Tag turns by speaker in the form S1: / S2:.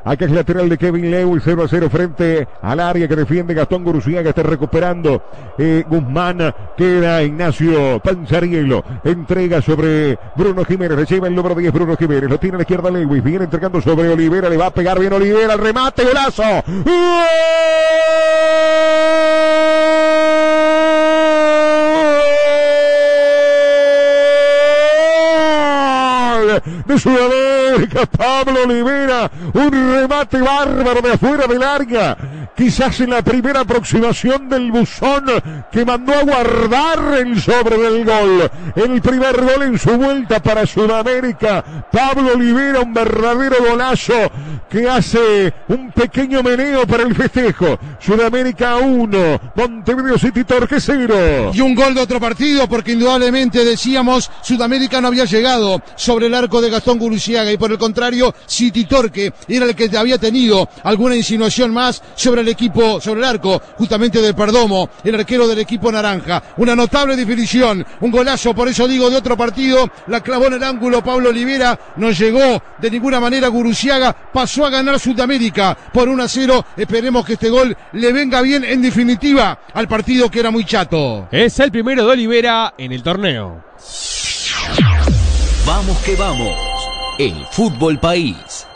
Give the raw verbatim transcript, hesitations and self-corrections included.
S1: Acá es lateral de Kevin Lewis, cero a cero frente al área que defiende Gastón Gurucía, está recuperando eh, Guzmán, queda Ignacio Panzarielo, entrega sobre Bruno Jiménez, le lleva el número diez Bruno Jiménez, lo tiene a la izquierda Lewis, viene entregando sobre Olivera, le va a pegar bien Olivera, el remate, golazo. ¡Gol de Sudamérica! Pablo Olivera, un remate bárbaro de afuera del área, quizás en la primera aproximación del buzón que mandó a guardar el sobre del gol, el primer gol en su vuelta para Sudamérica. Pablo Olivera, un verdadero golazo que hace un pequeño meneo para el festejo. Sudamérica uno, Montevideo City Torque cero.
S2: Y un gol de otro partido, porque indudablemente decíamos Sudamérica no había llegado sobre el arco de Gastón Gurucía, y por el contrario City Torque era el que había tenido alguna insinuación más sobre el equipo, sobre el arco justamente de Perdomo, el arquero del equipo naranja. Una notable definición, un golazo, por eso digo, de otro partido. La clavó en el ángulo Pablo Olivera, no llegó de ninguna manera Gurucía, pasó a ganar Sudamérica por uno a cero. Esperemos que este gol le venga bien en definitiva al partido que era muy chato.
S3: Es el primero de Olivera en el torneo.
S4: Vamos que vamos, el Fútbol País.